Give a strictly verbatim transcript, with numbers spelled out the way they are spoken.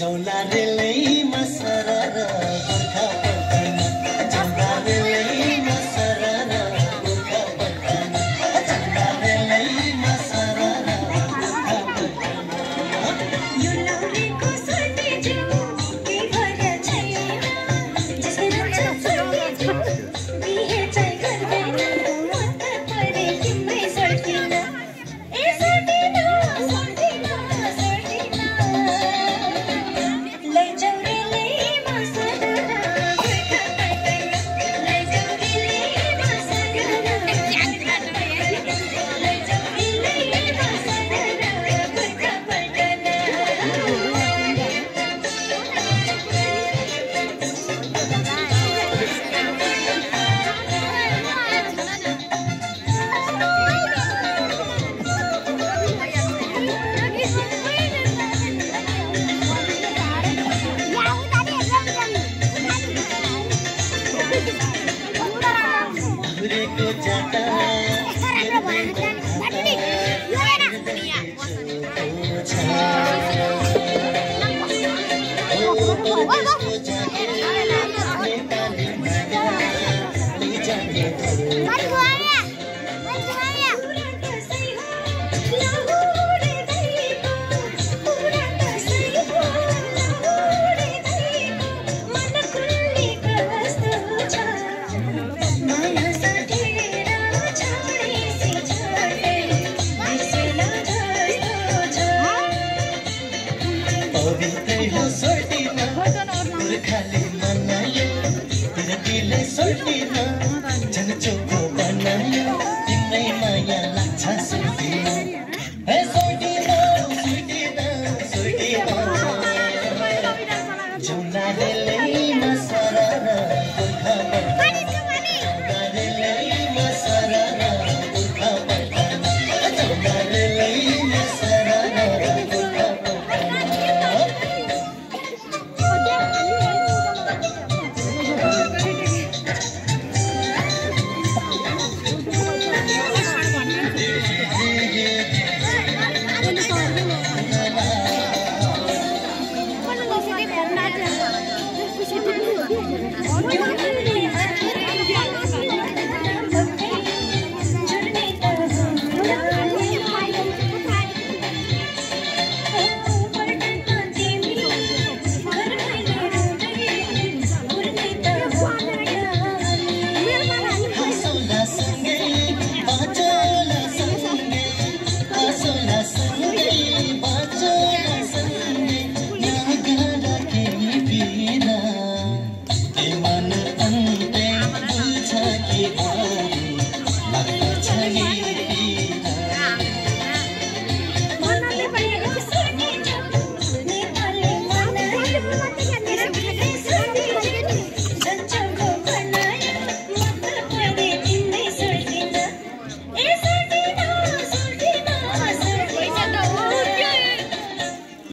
जौला रेलैमा सरर गोर्खा पल्टन जौला रेलैमा सरर गोर्खा पल्टन जौला रेलैमा सरर गोर्खा पल्टन यो लौरेको सर्ती जिउ के भर छैन जसले रन्छ सर्ती जिउ बिहे चाहिँ गर्दैन मत परे तिम्रै सर्टिन ए सर्टिन सर्टिन सर्टिन लैजाऊ रेलैमा सरर गोर्खा पल्टन लैजाऊ रेलैमा सरर गोर्खा पल्टन लैजाऊ रेलैमा सरर गोर्खा पल्टन घुरेको जाता पवित्रै हो सर्टिन गोर्खाली